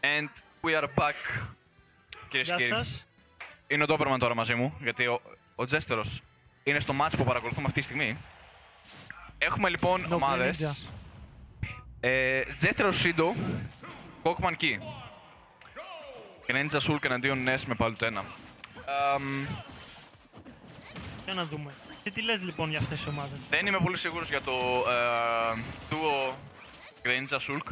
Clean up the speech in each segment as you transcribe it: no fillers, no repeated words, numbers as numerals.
And we are back, κυρίες και Γεια κύριοι. σας. Είναι ο Doberman τώρα μαζί μου, γιατί ο Τζέστερος είναι στο match που παρακολουθούμε αυτή τη στιγμή. Έχουμε λοιπόν ομάδες. Τζέστερος Σίντο, Κόκμαν Κι. Greninja Sulk εναντίον Ness με Παλουτένα. Για να δούμε. Τι λες λοιπόν για αυτές τις ομάδες? Δεν είμαι πολύ σίγουρος για το duo Greninja Sulk.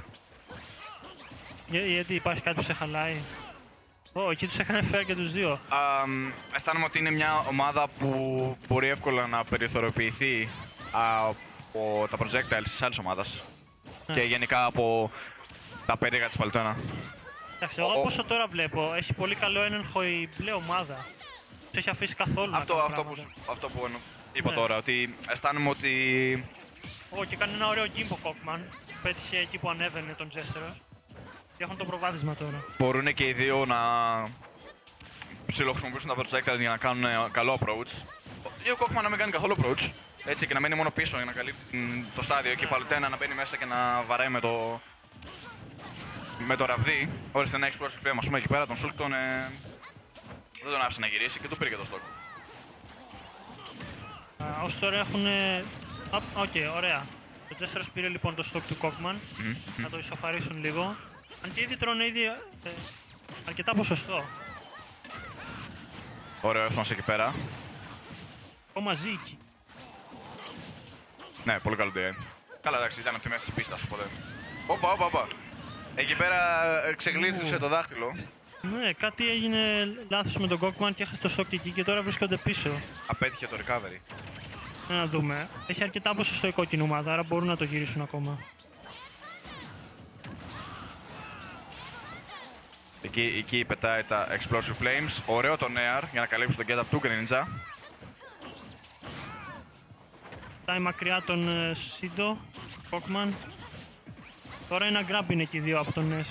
Γιατί υπάρχει κάτι που σε χαλάει? Εκεί τους έκανε fair και τους δύο. Αισθάνομαι ότι είναι μια ομάδα που μπορεί εύκολα να περιθωριοποιηθεί από τα projectiles της άλλης ομάδας. Και γενικά από τα πέντεγα της Παλουτένα. Εντάξει, εγώ όπως τώρα βλέπω, έχει πολύ καλό έλεγχο η μπλε ομάδα. Τους έχει αφήσει καθόλου Αυτό που είπα τώρα, ότι αισθάνομαι ότι... Και κάνει ένα ωραίο γκίμπο Κόκμαν. Πέτυχε εκεί που ανέβαινε τον Τζέστερο. Και έχουν το προβάδισμα τώρα. Μπορούν και οι δύο να ψιλοχρησιμοποιήσουν τα projectiles για να κάνουν καλό approach. Ή ο Κόκμαν να μην κάνει καθόλου approach. Έτσι και να μένει μόνο πίσω για να καλύπτει το στάδιο και η Παλουτένα να μπαίνει μέσα και να βαράει με το ραβδί. Όριστε ένα explosive flame, ας πούμε, εκεί πέρα τον Sulk δεν τον άφησε να γυρίσει και του πήρε και το stock. Ως τώρα έχουν... ωραία. Ο Τζέστερος πήρε λοιπόν το stock του Κόκμαν. Να το ισοφαρίσουν λίγο. Αν και ήδη τρώνε ήδη αρκετά ποσοστό. Ωραίο έφτασε εκεί πέρα. Ακόμα ζει εκεί. Ναι, πολύ καλό DI. Καλά, εντάξει, ήταν από τη μέση της πίστας, οπότε. Όπα. Εκεί πέρα ξεγλίστρισε το δάχτυλο. Ναι, κάτι έγινε λάθος με τον Κόκμαν και έχασε το stock εκεί και τώρα βρίσκονται πίσω. Απέτυχε το recovery. Να δούμε. Έχει αρκετά ποσοστό η κόκκινη ομάδα, άρα μπορούν να το γυρίσουν ακόμα. Εκεί πετάει τα Explosive Flames. Ωραίο το Air για να καλύψει τον get-up του Greninja. Πάει μακριά τον Σίντο, Κόκμαν. Τώρα ένα grab είναι εκεί δύο από τον Ness.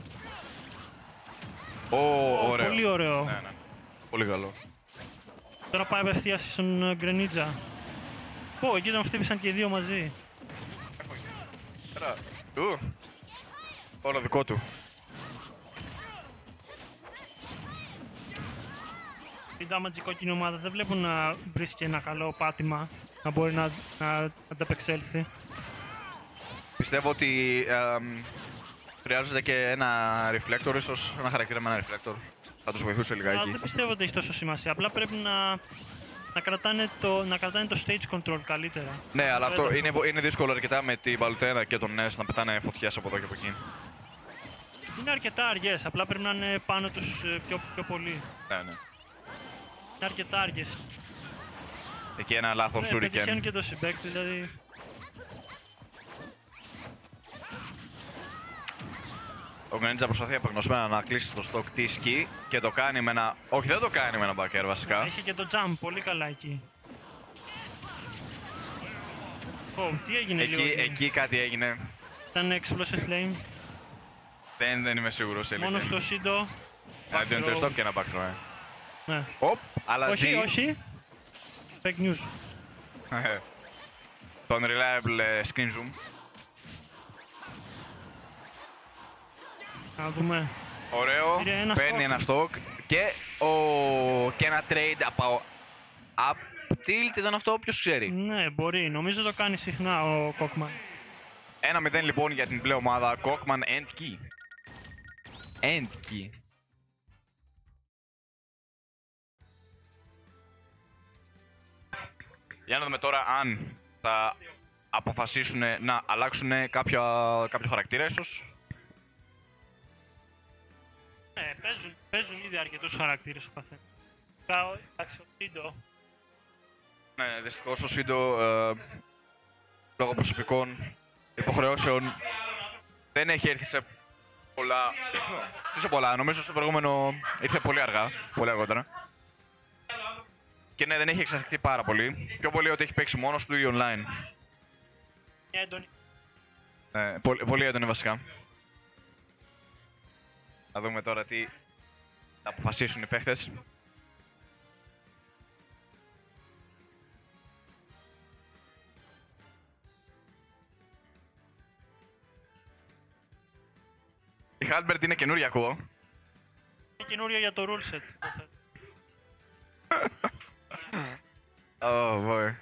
Ωραίο. Πολύ ωραίο. Ναι. Πολύ καλό. Τώρα πάει απευθείας στον Greninja. Εκεί τον χτύπησαν και οι δύο μαζί. Όλο δικό του. Η damage η κόκκινη ομάδα δεν βλέπουν να βρίσκει ένα καλό πάτημα να μπορεί να ανταπεξέλθει. Πιστεύω ότι χρειάζεται και ένα reflector, ίσως ένα χαρακτήρα με ένα reflector. Θα τους βοηθούσε λιγάκι. Δεν πιστεύω ότι έχει τόσο σημασία. Απλά πρέπει να κρατάνε το stage control καλύτερα. Ναι, αλλά αυτό είναι δύσκολο αρκετά με την Παλουτένα και τον Ness να πετάνε φωτιές από εδώ και από εκεί. Είναι αρκετά αργές, απλά πρέπει να είναι πάνω τους πιο πολύ. Ναι. Είναι αρκετά αργές. Εκεί ένα λάθος shuriken. Πετυχαίνουν και το συμπαίκτη, δηλαδή. Ο Greninja προσπαθεί απεγνωσμένα να κλείσει το stock της Κι και το κάνει με ένα... Όχι, δεν το κάνει με ένα back air βασικά. Έχει και το jump, πολύ καλά εκεί. Τι έγινε Εκεί κάτι έγινε. Ήταν explosive flame. Δεν είμαι σίγουρος. Μόνο στο Σίντο. Δεν το stop και ένα back throw. Ναι. Αλλά ζει. Όχι. Fake news. Το unreliable screen zoom. Να δούμε. Ωραίο, παίρνει ένα stock και ένα trade από up tilt, ήταν αυτό, ποιος ξέρει. Ναι, μπορεί, νομίζω το κάνει συχνά ο Κόκμαν. 1-0 λοιπόν για την μπλε ομάδα, Κόκμαν and Κι. And Κι. Για να δούμε τώρα αν θα αποφασίσουν να αλλάξουν κάποιο χαρακτήρα ίσως. Ναι, παίζουν ήδη αρκετούς χαρακτήρες ο καθένας. Εντάξει, ο Σίντο. Ναι, δυστυχώς ο Σίντο λόγω προσωπικών υποχρεώσεων δεν έχει έρθει σε πολλά. Νομίζω στο προηγούμενο ήρθε πολύ αργά, πολύ αργότερα. Και ναι, δεν έχει εξασκηθεί πάρα πολύ. Πιο πολύ ότι έχει παίξει μόνος του ή online. Έντονη. Πολύ έντονη βασικά. Να δούμε τώρα τι θα αποφασίσουν οι παίχτες. Halberd είναι καινούρια, ακούω. Είναι καινούρια για το rule set. Oh, boy.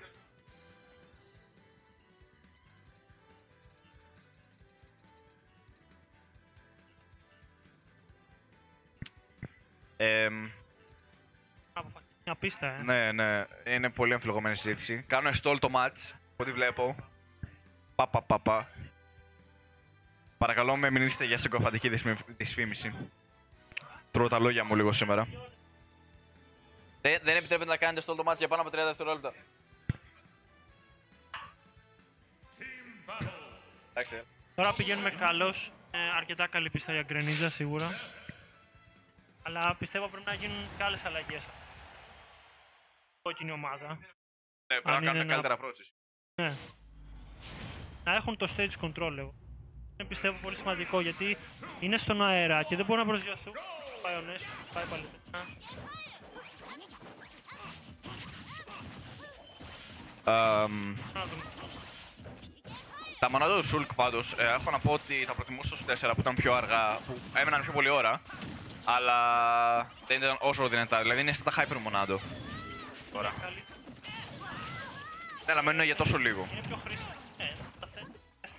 Αποφασίσει μια πίστα, Ναι, ναι, είναι πολύ αμφιλογόμενη συζήτηση. Κάνω stall το match, από ό,τι βλέπω. Πα. Παρακαλώ με μιλήστε για συγκοφαντική δυσφήμιση. Τρώω τα λόγια μου λίγο σήμερα. Δεν επιτρέπεται να κάνετε stall το match για πάνω από 30 δευτερόλεπτα. Εντάξει. Τώρα πηγαίνουμε καλώς. Αρκετά καλή πίστα για Greninja σίγουρα. Αλλά πιστεύω πρέπει να γίνουν και άλλες αλλαγές. Κόκκινη ομάδα. Ναι, πρέπει να κάνουμε καλύτερα approaches. Ναι. Να έχουν το stage control, εγώ. Είναι πιστεύω πολύ σημαντικό γιατί είναι στον αέρα και δεν μπορούν να προσγειωθούν. Πάει ο Νέσου, πάει πάλι. Τα μονάδα του Shulk πάντως, έχω να πω ότι θα προτιμούσα στους 4 που ήταν πιο αργά, που έμεναν πιο πολύ ώρα, αλλά δεν ήταν όσο δυνατά, δηλαδή είναι στα hyper μονάδο. Τώρα. Ναι, αλλά μένουν για τόσο λίγο. Είναι πιο χρήσιμο. Θα θέλει.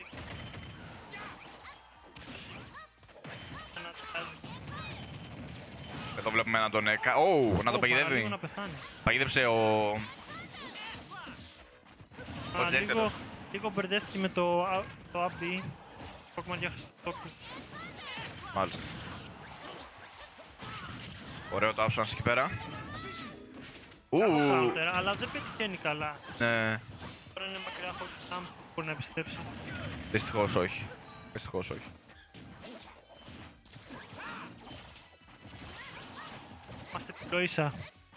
Εδώ βλέπουμε να τον να τον παγιδεύει. Να πεθάνει. Παγίδευσε ο Jester. Λίγο μπερδεύτηκε με το up B. Pokemon για το Μάλιστα. Ωραίο το άψονας εκεί πέρα. Αλλά δεν πετυχαίνει καλά. Ναι. Τώρα είναι μακριά από το Sam που μπορεί να επιστρέψει. Δυστυχώς όχι. Δυστυχώς όχι. Είμαστε πλοίσα.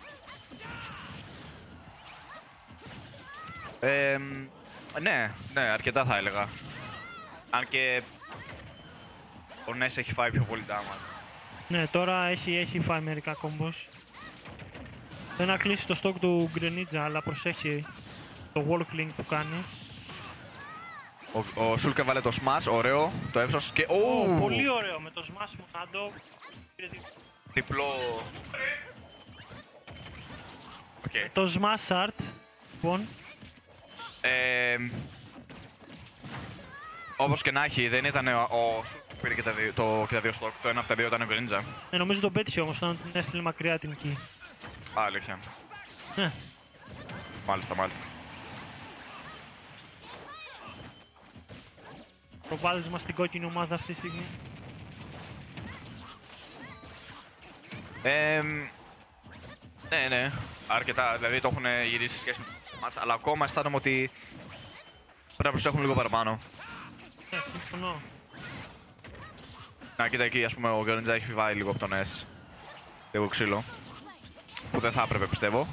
Ναι, αρκετά θα έλεγα. Αν και ο Ness έχει φάει πιο πολύ damage. Ναι, τώρα έχει φάει μερικά combos. Δεν να κλείσει το stock του Greninja, αλλά προσέχει το wall cling που κάνει. Ο Shulk έβαλε το smash, ωραίο, το έψος και... Πολύ ωραίο, με το smash μου Nando. Διπλό... Okay. Το smash art, λοιπόν. Όπως και να έχει, δεν ήταν ο που πήρε και τα δύο stock, το ένα από τα δύο ήταν ο Greninja. Νομίζω τον πέτυχε όμως, όταν την έστειλε μακριά την εκεί. Αλήθεια. Ναι. Μάλιστα. Προβάδισμα στην κόκκινη ομάδα αυτή τη στιγμή. Ναι, αρκετά, δηλαδή το έχουν γυρίσει σχέση με το μάτς, αλλά ακόμα αισθάνομαι ότι πρέπει να προσέχουν λίγο παραπάνω. Ναι, συμφωνώ. Να, κοίτα εκεί, ας πούμε, ο Greninja έχει φυβάει λίγο από τον S. Λίγο ξύλο. Που δεν θα έπρεπε, πιστεύω.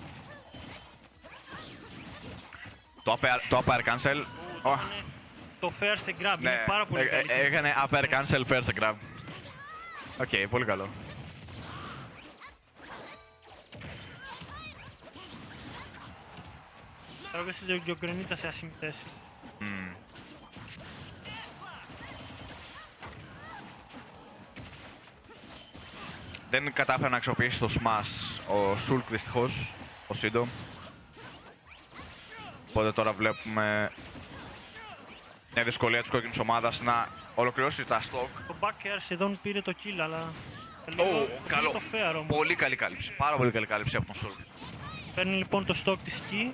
Το up air cancel. Το fair σε grab, Ναι, είναι πάρα πολύ καλή. έκανε up air cancel, fair σε grab. Οκ, πολύ καλό. Τώρα βρίσκεται και ο Greninja σε άσχημη θέση. Δεν κατάφερε να αξιοποιήσει το smash ο Shulk δυστυχώς, ο Sido. Οπότε τώρα βλέπουμε μια δυσκολία της κόκκινης ομάδας να ολοκληρώσει τα stock. Το back air σχεδόν πήρε το kill, αλλά... Καλό. Το fair όμως. Πολύ καλή κάλυψη. Πάρα πολύ καλή κάλυψη από τον Shulk. Παίρνει λοιπόν το stock της Ki.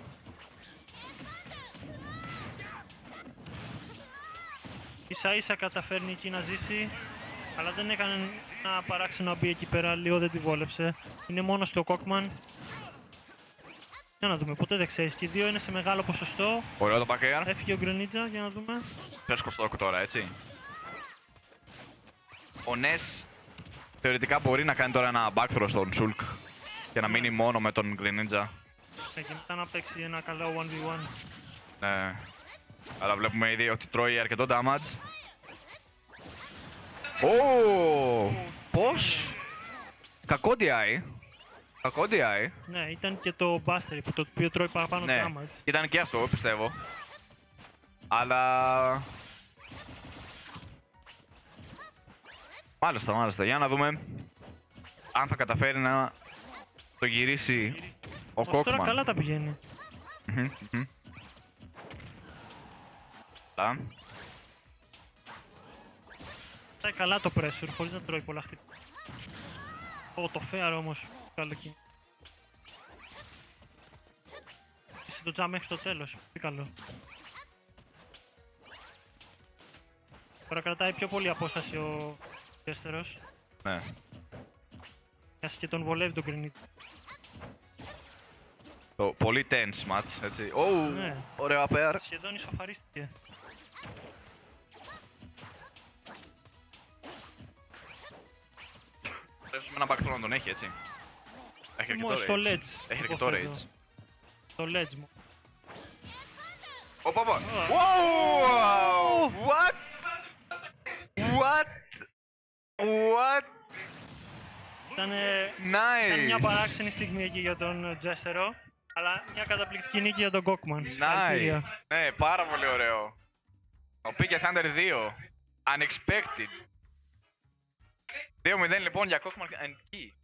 Ίσα ίσα καταφέρνει εκεί να ζήσει, αλλά δεν έκανε ένα παράξενο να μπει εκεί πέρα, λίγο δεν τη βόλεψε. Είναι μόνο στο Cockman. Για να δούμε, ποτέ δεν ξέρεις. Και οι δύο είναι σε μεγάλο ποσοστό. Ωραίο το back air. Έφυγε ο Greninja, για να δούμε. Φρέσκο stock τώρα, έτσι. Ο Ness θεωρητικά μπορεί να κάνει τώρα ένα backthrow στον Shulk και να μείνει μόνο με τον Greninja. Και μετά να παίξει ένα καλό 1v1. Ναι. Αλλά βλέπουμε ήδη ότι τρώει αρκετό damage. Πώς! Κακό DI. Κακό DI. Ναι, ήταν και το Buster που το οποίο τρώει παραπάνω Ναι, damage. ήταν και αυτό πιστεύω. Αλλά... Μάλιστα, μάλιστα. Για να δούμε αν θα καταφέρει να το γυρίσει ο Ως τώρα Κόκμαν. καλά τα πηγαίνει. Καλά. Πάει καλά το pressure, χωρίς να τρώει πολλά χτύπη. Το fair όμως, καλό εκεί. Είσαι το jump μέχρι το τέλος, τι καλό. Τώρα κρατάει πιο πολύ απόσταση ο Κέστερος. Ναι. Μιας και τον βολεύει τον Green. Το πολύ tense match, έτσι. Oh, Ναι. ωραίο pair. Σχεδόν ισοφαρίστηκε. Ίσως με ένα backthrow να τον έχει, έτσι. Έχει αρκετό Στο rage. ledge. Έχει Εγώ αρκετό φέρνω. rage. Στο ledge μου. Οπα, οπα. Wow! What? What? What? Ήταν Nice! μια παράξενη στιγμή εκεί για τον Τζέστερο, αλλά μια καταπληκτική νίκη για τον Κόκμαν. Συγχαρητήρια. Nice! Ναι, πάρα πολύ ωραίο. Ο Pika Thunder 2. Unexpected. 2-0 λοιπόν για Κόκμαν and Key.